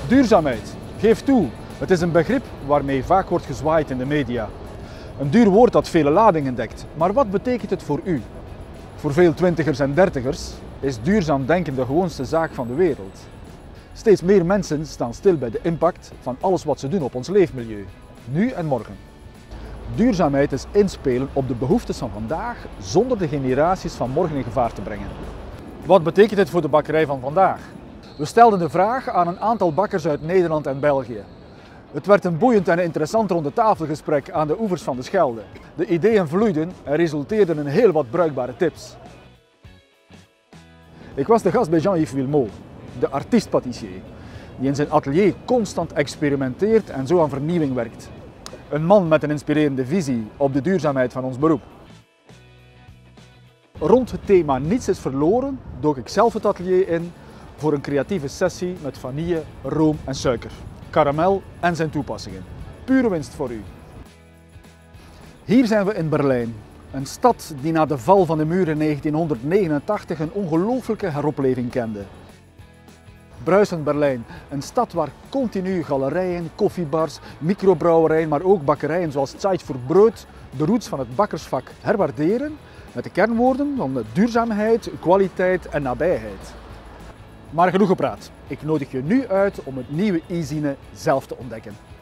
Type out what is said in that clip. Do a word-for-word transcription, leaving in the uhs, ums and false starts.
Duurzaamheid. Geef toe, het is een begrip waarmee vaak wordt gezwaaid in de media. Een duur woord dat vele ladingen dekt, maar wat betekent het voor u? Voor veel twintigers en dertigers is duurzaam denken de gewoonste zaak van de wereld. Steeds meer mensen staan stil bij de impact van alles wat ze doen op ons leefmilieu, nu en morgen. Duurzaamheid is inspelen op de behoeftes van vandaag zonder de generaties van morgen in gevaar te brengen. Wat betekent dit voor de bakkerij van vandaag? We stelden de vraag aan een aantal bakkers uit Nederland en België. Het werd een boeiend en interessant rondetafelgesprek aan de oevers van de Schelde. De ideeën vloeiden en resulteerden in heel wat bruikbare tips. Ik was de gast bij Jean-Yves Wilmot, de artiest-patissier, die in zijn atelier constant experimenteert en zo aan vernieuwing werkt. Een man met een inspirerende visie op de duurzaamheid van ons beroep. Rond het thema Niets is verloren dook ik zelf het atelier in voor een creatieve sessie met vanille, room en suiker, karamel en zijn toepassingen. Pure winst voor u. Hier zijn we in Berlijn, een stad die na de val van de muur in negentienhonderdnegenentachtig een ongelooflijke heropleving kende. Bruisend Berlijn, een stad waar continu galerijen, koffiebars, microbrouwerijen, maar ook bakkerijen zoals Zeit für Brot de roots van het bakkersvak herwaarderen met de kernwoorden van duurzaamheid, kwaliteit en nabijheid. Maar genoeg gepraat. Ik nodig je nu uit om het nieuwe Izine zelf te ontdekken.